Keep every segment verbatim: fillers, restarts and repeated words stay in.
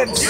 wins.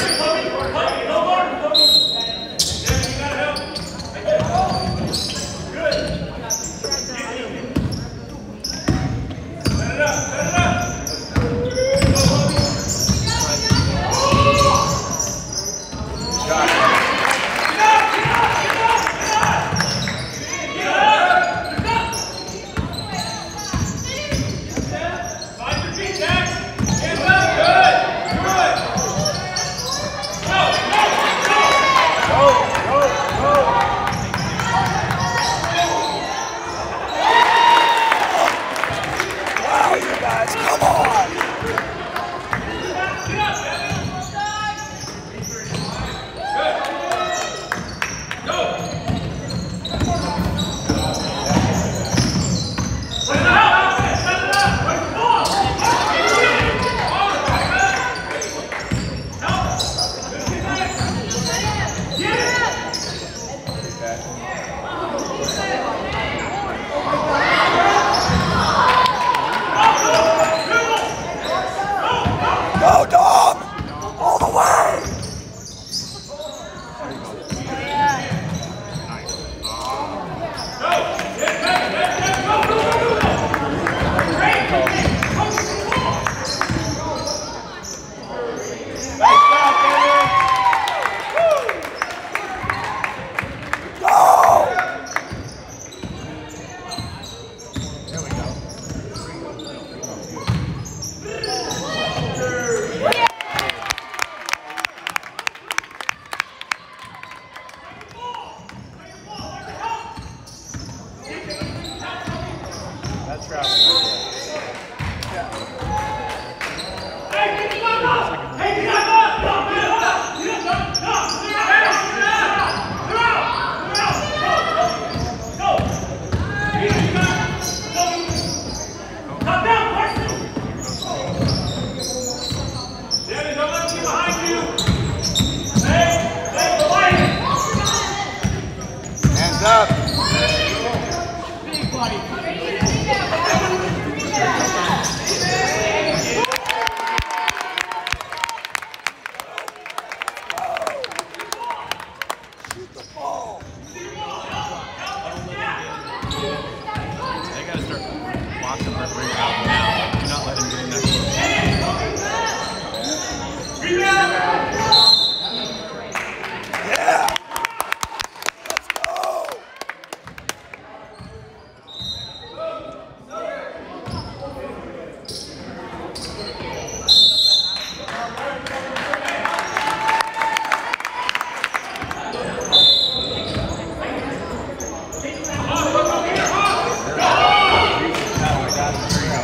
There you go.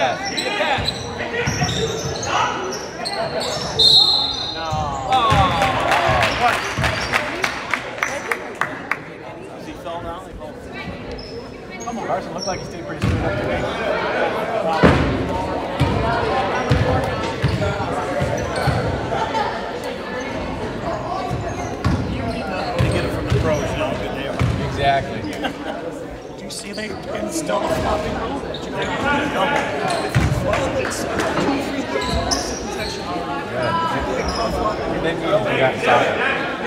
pass. Give me a pass. No. Oh. What? Does he fall now? Come on. Carson looked like he stayed pretty straight up today. They get it from the pros, you know how good they are. Exactly. Do you see they install a flopping rule? Well, it's two, three days of possession. Then you got soccer.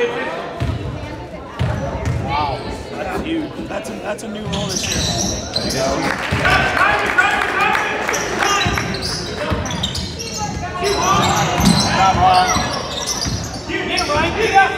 Wow, that's huge. That's a, that's a new rule this year. Come on. Get it, Ryan. Get it up.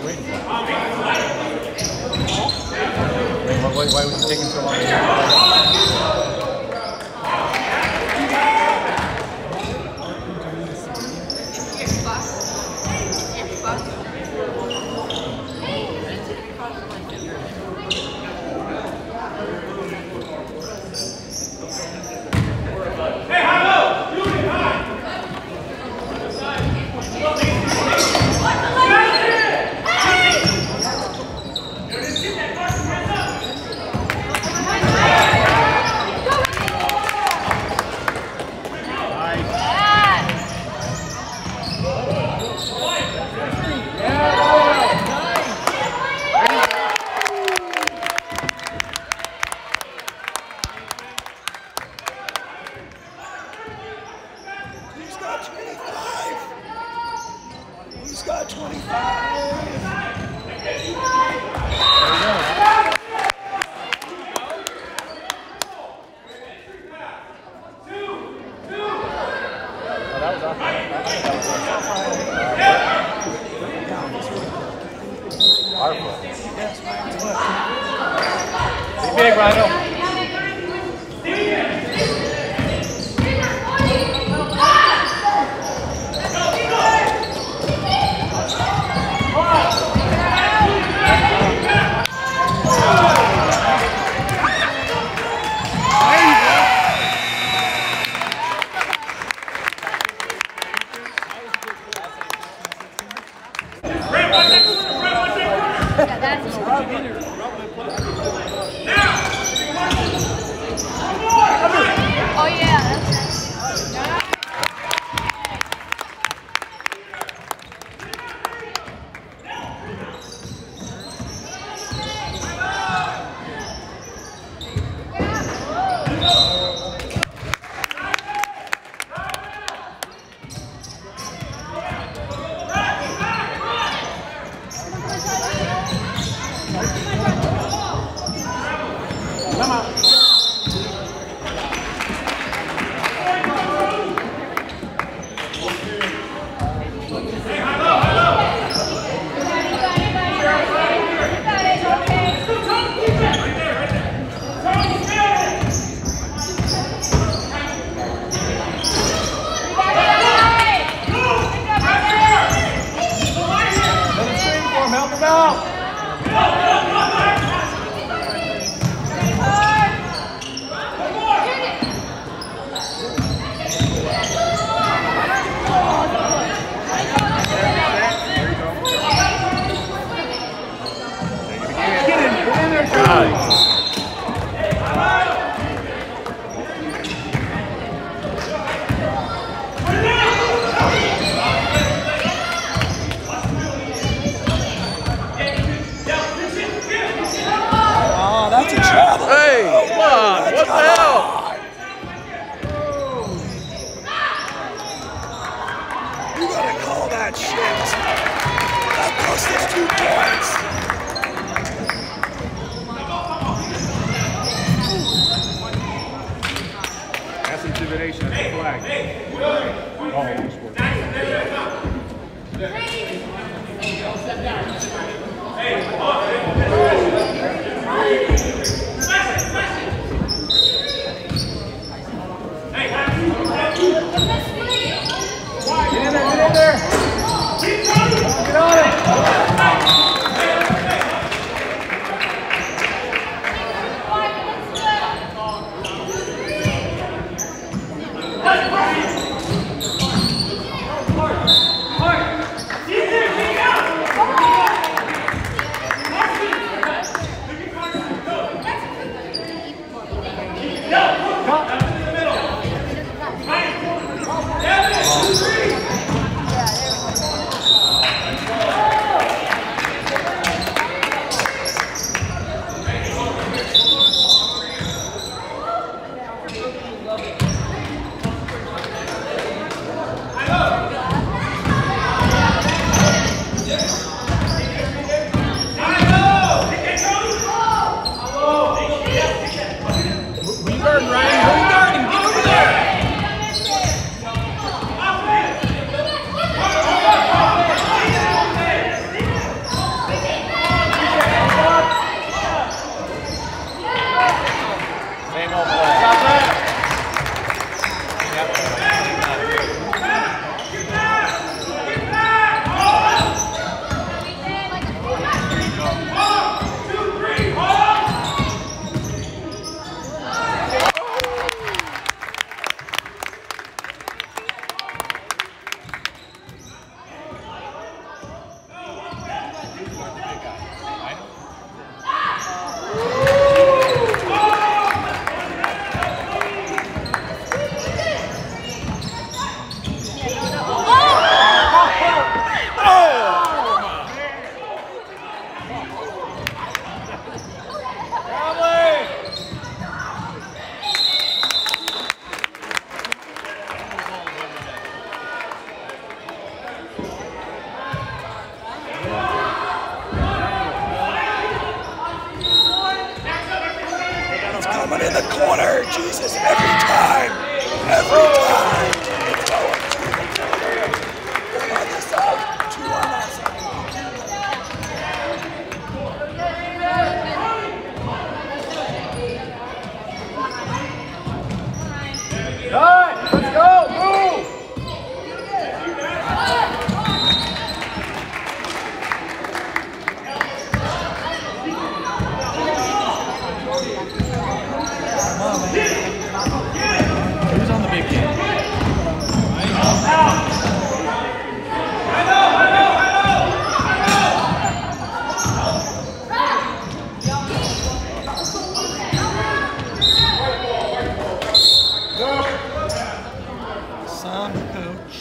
waiting for? Why, why, why was he taking so long to get big, Rhino. Oh yeah. Come on. Help him out! Hey, come on, what the hell? You gotta call that shit. That cost us two points. That's intimidation, that's a flag. Oh, Get in there, get in there! Get on it! Oh! someone in the corner. Jesus, every time. Every time. You throw him to the corner. On this side. Two on that side. Good. Let's go. Move. Who's on the big game? Some coach.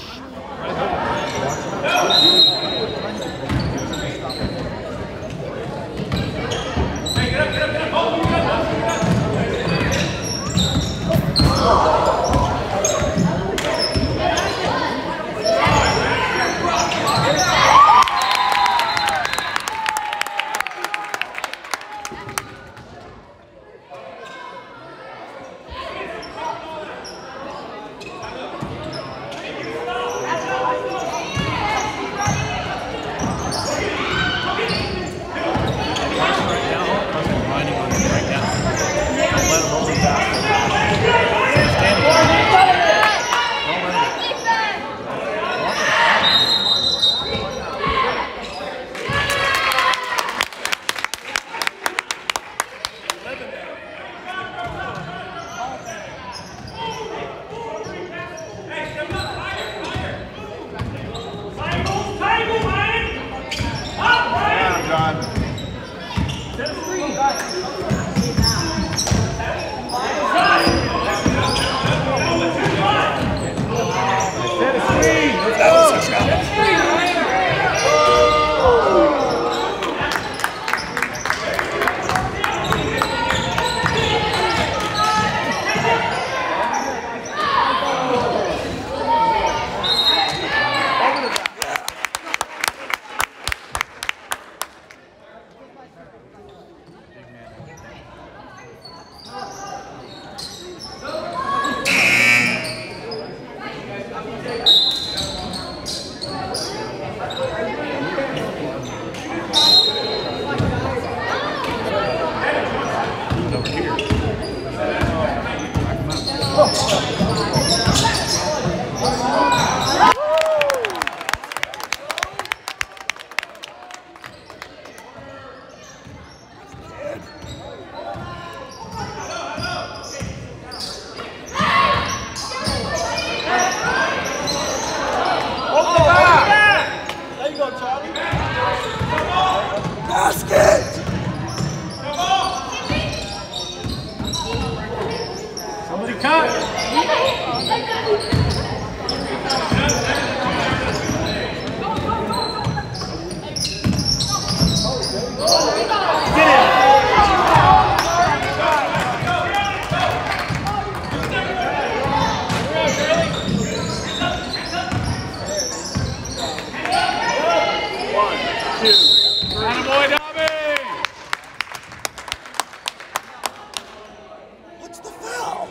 Somebody cut. What's the foul?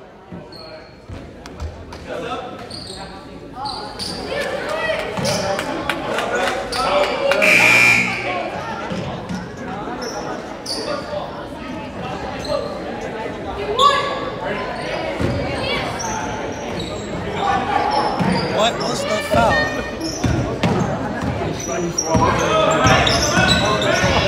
What was the foul?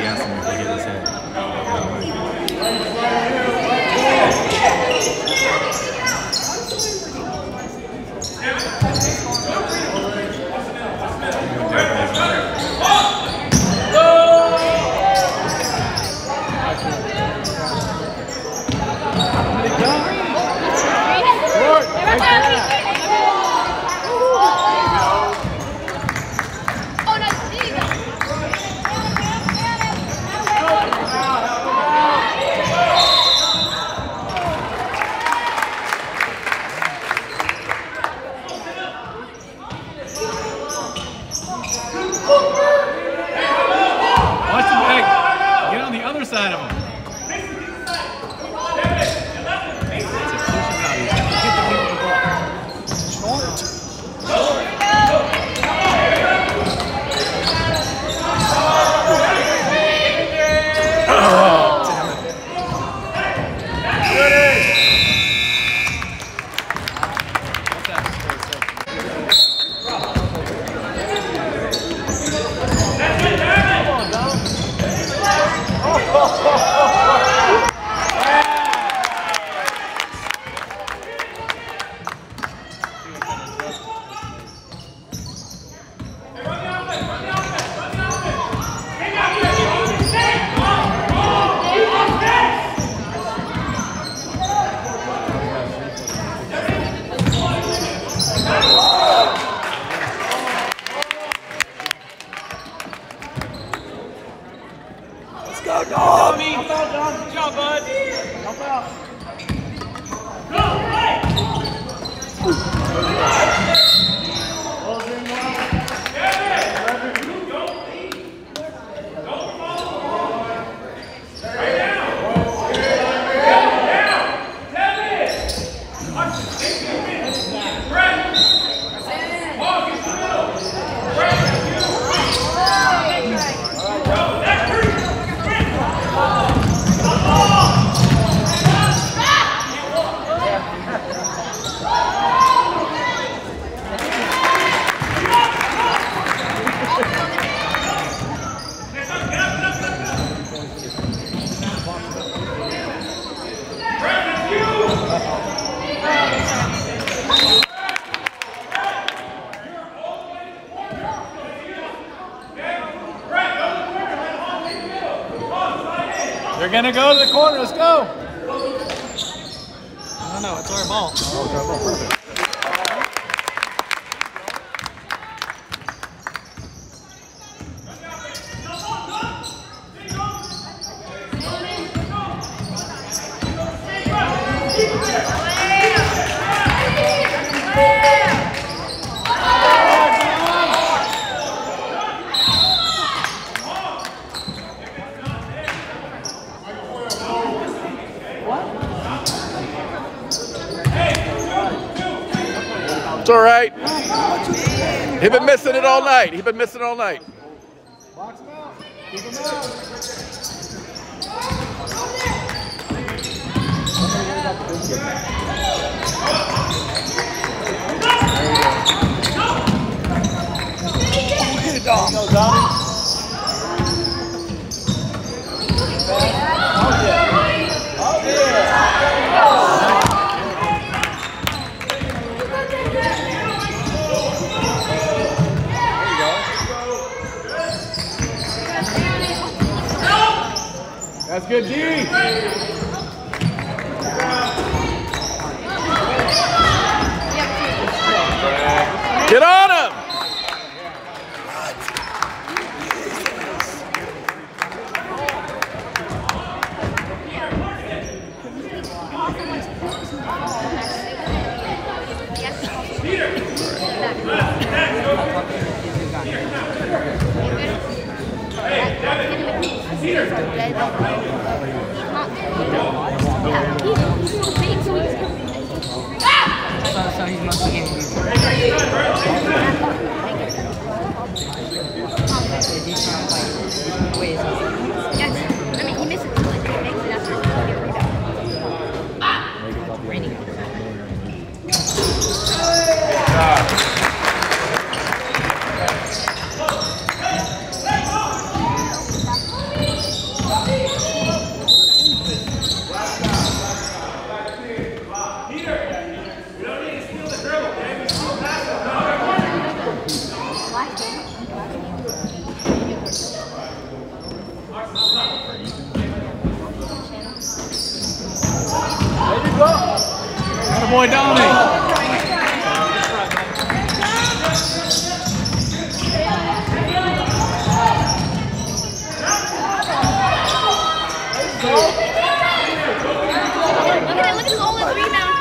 gas him if they hit his head. Side of him. Let's go, dog! Help out, John. Good job, bud. Help out. Go, right! They're gonna go to the corner. Let's go. I don't know. It's our ball. Oh, it's our ball. Perfect. It's all right. He's been missing it all night. He's been missing it all night. Box him out. Keep him out. Get it, dog. Go, Donnie. Oh, yeah. Oh, yeah. That's good, D. Get on him. So he's mostly getting used. Yes, I mean he misses it, like he makes it after he gets a rebound. Ah! Raining. boy Donnie. Look at it, look at all his rebounds.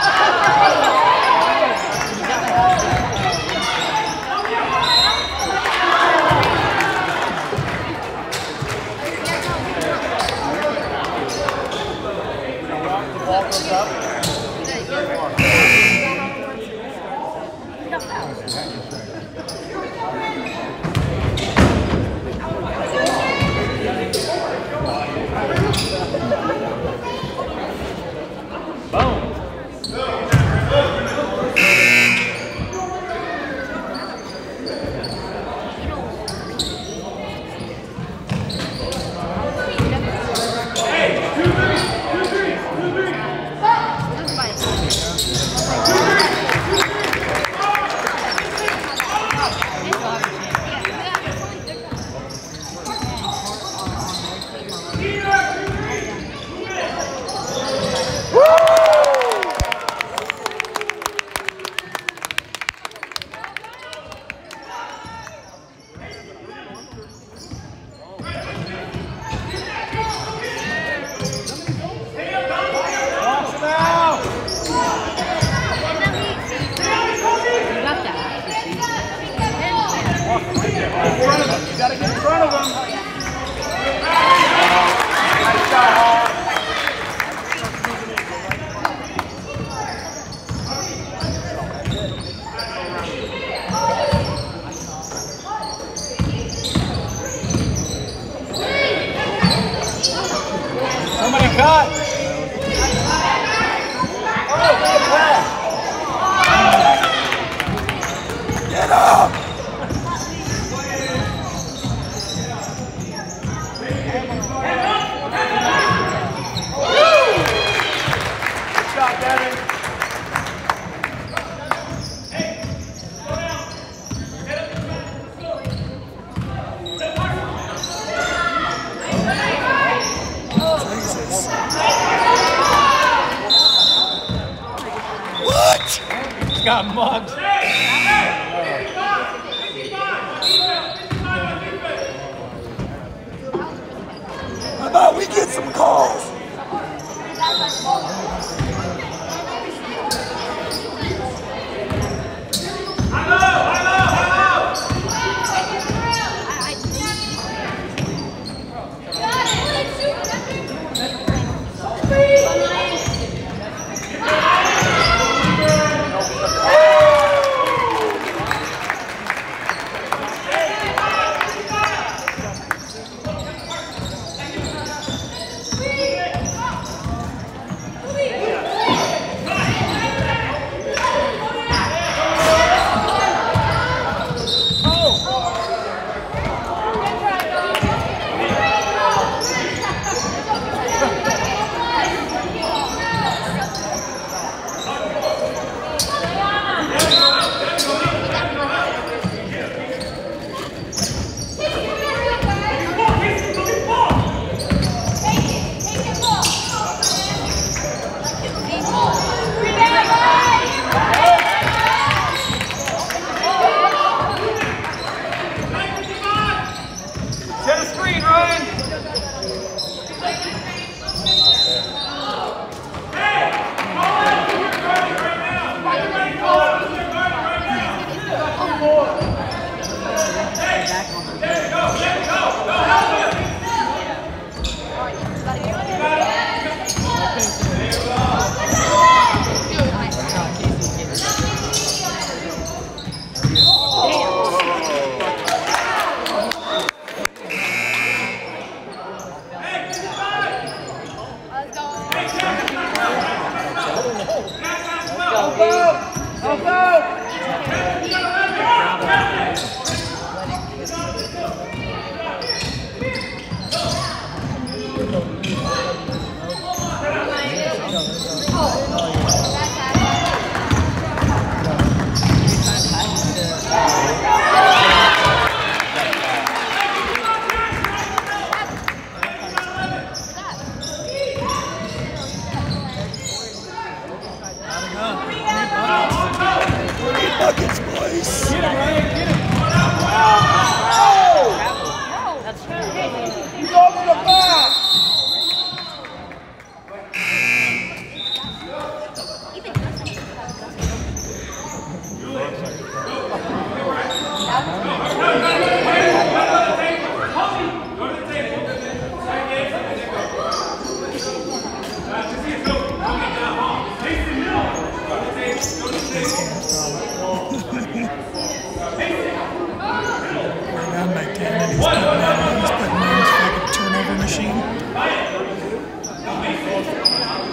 Somebody cut! Get up! Good shot, Devin. What? He's got mugged. How about we get some calls?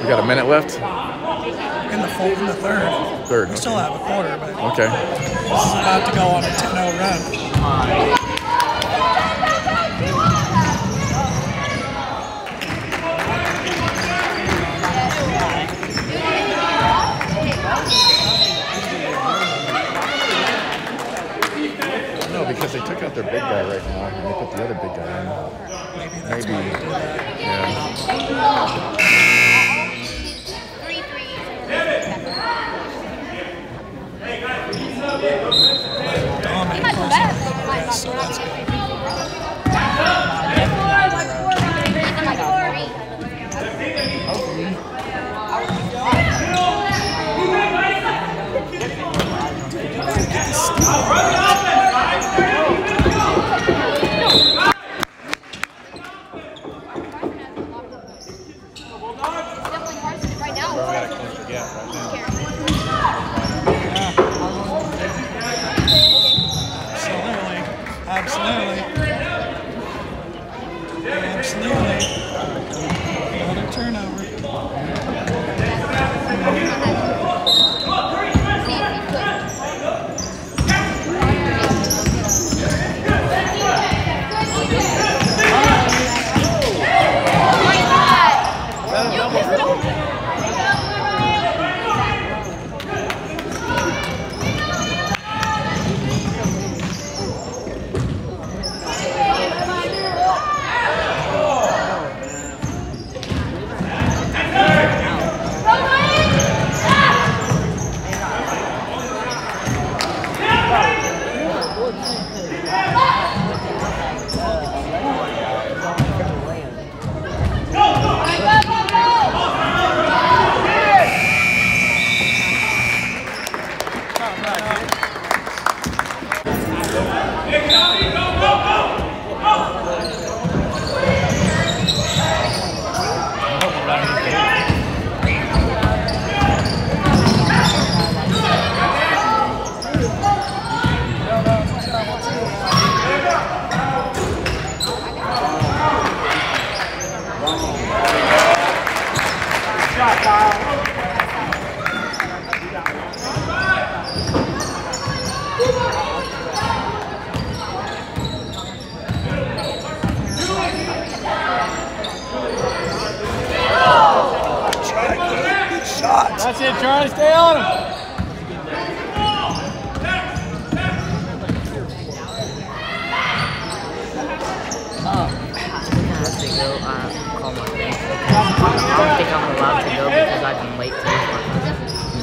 We got a minute left. In the fourth, in the third. Third. We Okay. still have a quarter, but Okay. this is about to go on a ten oh run. No, because they took out their big guy right now, and they put the other big guy in. Maybe that's Maybe. why they did that. Yeah. Three threes. Dominant Much person better. progress, so that's good. Absolutely. Absolutely. Another turnover. That's it, Charlie. Stay on him. have to go uh, call my friend. I don't think I'm allowed to go because I've been late to this one.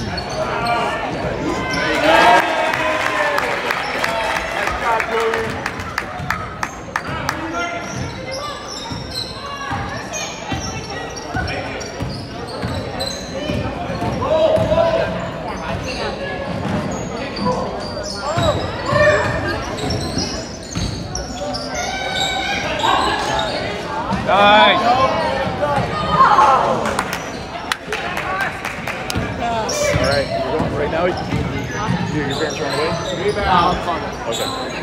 Nice. All right, you're going right now. Your, your parents are on the way? Okay.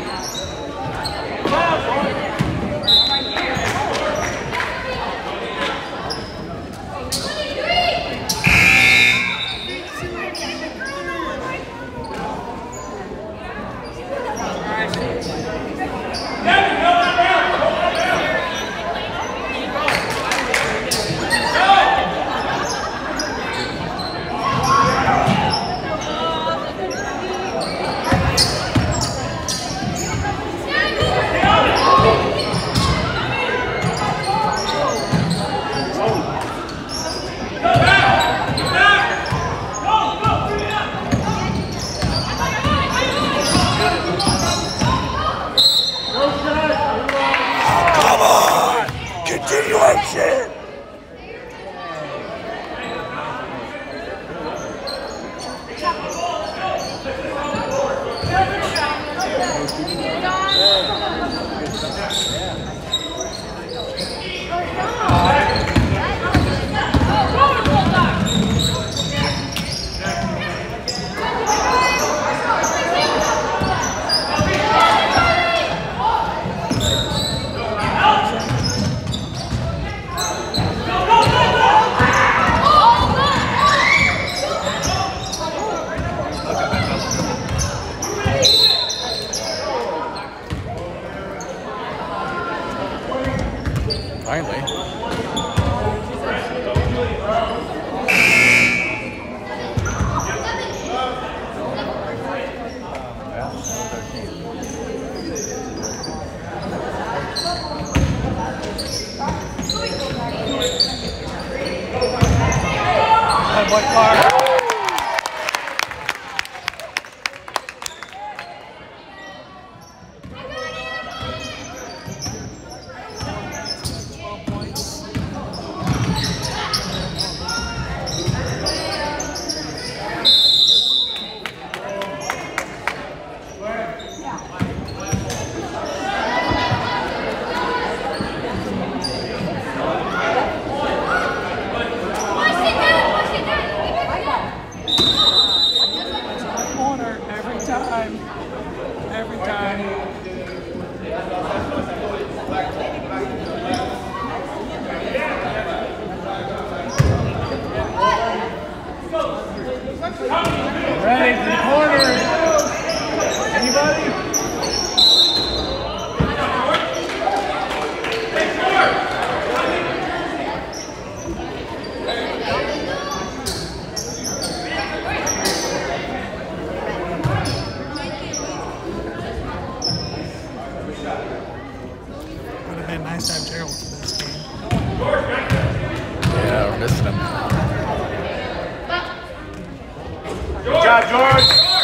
What car? Ready for the corner. Anybody? Would have been nice to have Gerald for this game. Yeah, we're missing him. Good job, George.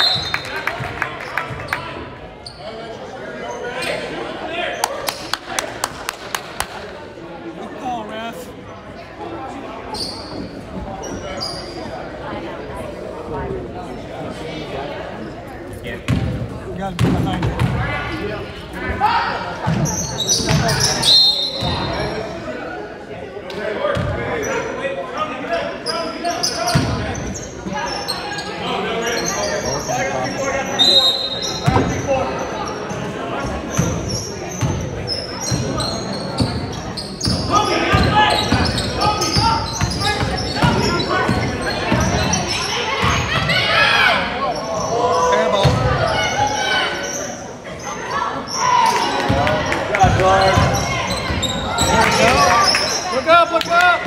Good call, ref. You gotta be behind it. Look up, look up!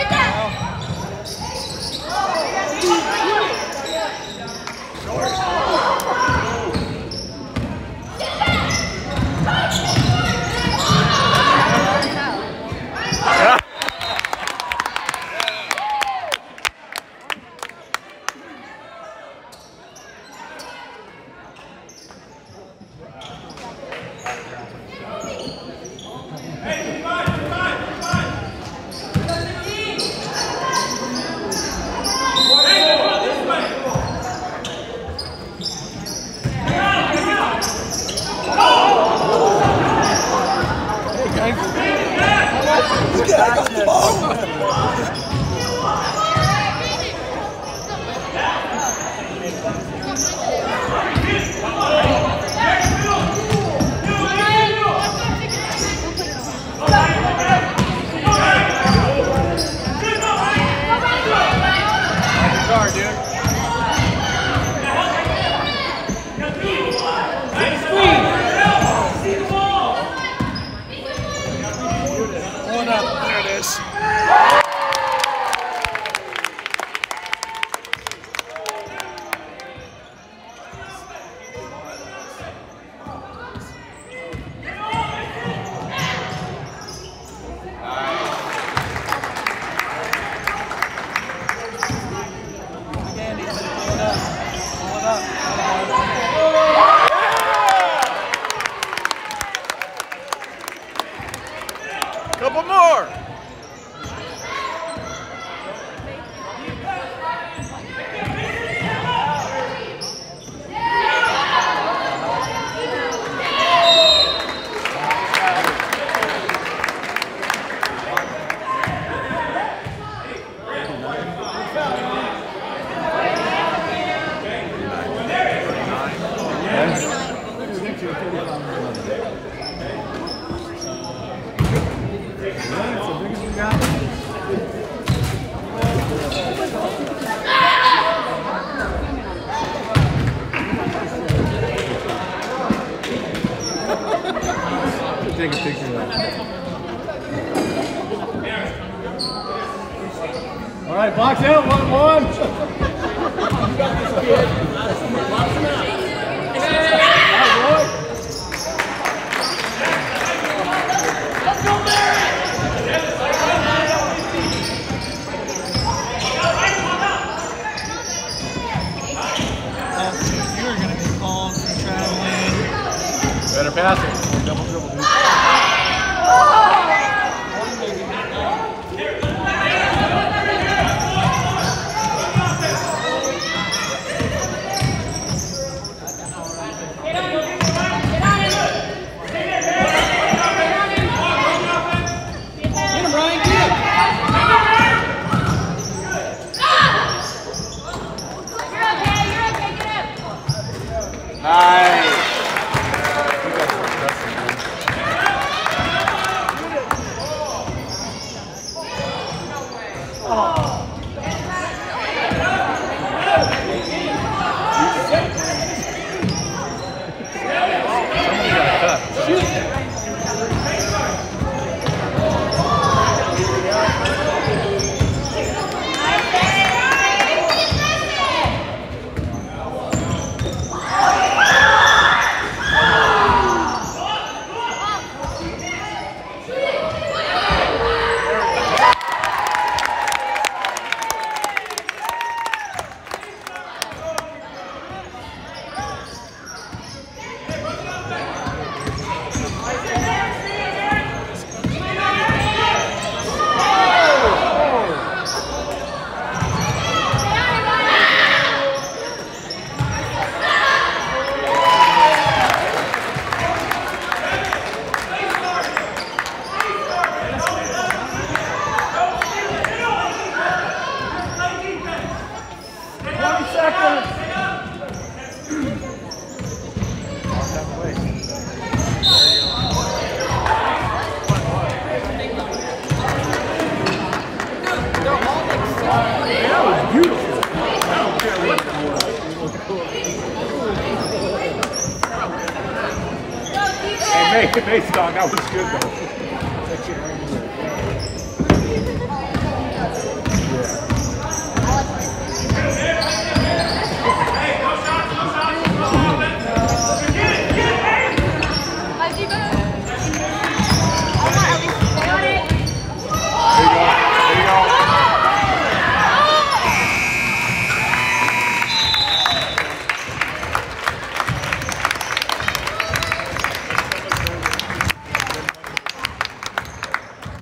Look at I got the ball. Guard, dude. One up. There it is. Couple more. Take a picture of that. right, box out, one, one. You got this, kid. Box him out. Let's go, Barry! You're going to be called for traveling. Better pass it. Double dribble, dude. Nice. Hey, Mace, Mace, dog, that was good though.